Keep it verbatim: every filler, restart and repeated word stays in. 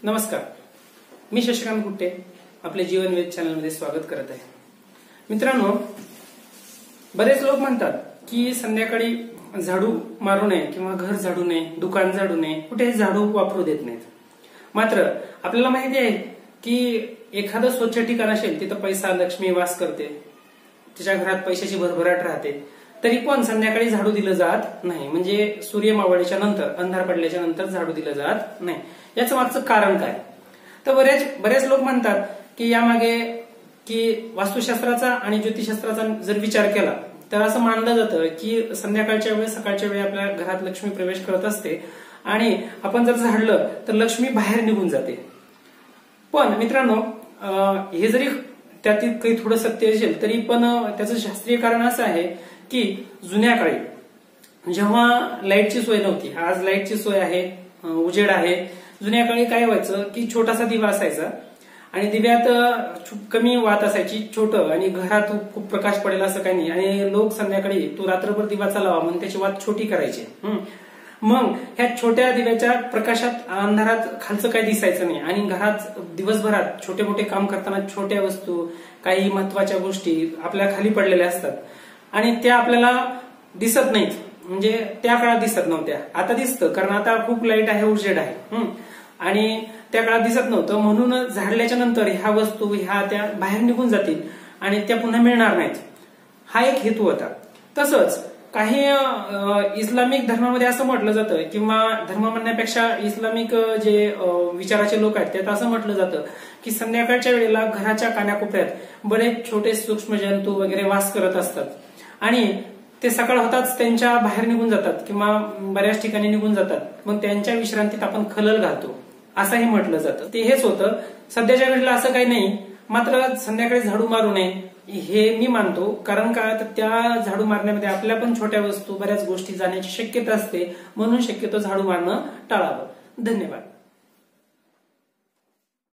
नमस्कार, मी शशिकांत गुट्टे आपले जीवन वेध चॅनलमध्ये स्वागत करत आहे। मित्रांनो, बरेच लोक म्हणतात की संध्याकाळी झाडू मारू नये किंवा घर झाडू नये, दुकान झाडू नये, कुठे झाडू वापरू देत नाहीत। मात्र आपल्याला माहिती आहे की एखादं स्वच्छ ठिकाण असेल तिथं पैसा लक्ष्मी वास करते, तिच्या घरात पैशाची भरभराट राहते, तरी पण संध्याकाळी झाडू दिलं जात नाही। म्हणजे सूर्य मावळल्याच्या नंतर, अंधार पडल्याच्या नंतर झाडू दिलं जात नाही। याचं मागचं कारण काय? तर बरेच बरेच लोक म्हणतात की यामागे की वास्तुशास्त्राचा आणि ज्योतिषशास्त्राचा जर विचार केला तर असं मानलं जातं की संध्याकाळच्या वेळी सकाळच्या वेळी आपल्या घरात लक्ष्मी प्रवेश करत असते आणि आपण जर झाडलं तर लक्ष्मी बाहेर निघून जाते। पण मित्रांनो, हे जरी त्यातील काही थोडं सत्य असेल तरी पण त्याचं शास्त्रीय कारण असं आहे की जुन्या काळी जेव्हा लाईटची सोय नव्हती, आज लाईटची सोय आहे, उजेड आहे, जुन्या काळी काय व्हायचं की छोटासा दिवा असायचा आणि दिव्यात कमी वात असायची, छोटं, आणि घरात खूप प्रकाश पडेल असं काही नाही, आणि लोक संध्याकाळी तो रात्रभर दिवा चालावा म्हणून त्याची वात छोटी करायची। मग ह्या छोट्या दिव्याच्या प्रकाशात अंधारात खालचं काही दिसायचं नाही आणि घरात दिवसभरात छोटे मोठे काम करताना छोट्या वस्तू, काही महत्वाच्या गोष्टी आपल्या खाली पडलेल्या असतात आणि त्या आपल्याला दिसत नाहीत। म्हणजे त्या काळात दिसत नव्हत्या, आता दिसतं कारण आता खूप लाईट आहे, उजेड आहे, आणि त्या काळात दिसत नव्हतं। म्हणून झाडल्याच्या नंतर ह्या वस्तू ह्या त्या बाहेर निघून जातील आणि त्या पुन्हा मिळणार नाहीत, हा एक हेतू होता। तसंच काही इस्लामिक धर्मामध्ये असं म्हटलं जातं, किंवा धर्म म्हणण्यापेक्षा इस्लामिक जे विचाराचे लोक आहेत त्यात असं म्हटलं जातं की संध्याकाळच्या वेळेला घराच्या कानाकोपऱ्यात बरेच छोटे सूक्ष्म जंतू वगैरे वास करत असतात आणि ते सकाळ होताच त्यांच्या बाहेर निघून जातात किंवा बऱ्याच ठिकाणी निघून जातात। मग त्यांच्या विश्रांतीत आपण खलल घालतो असंही म्हटलं जातं। ते हेच होतं। सध्याच्या घडीला असं काही नाही, मात्र संध्याकाळी झाडू मारू नये हे मी मानतो। कारण का, तर त्या झाडू मारण्यामध्ये आपल्या पण छोट्या वस्तू, बऱ्याच गोष्टी जाण्याची शक्यता असते, म्हणून शक्यतो झाडू मारणं टाळावं। धन्यवाद।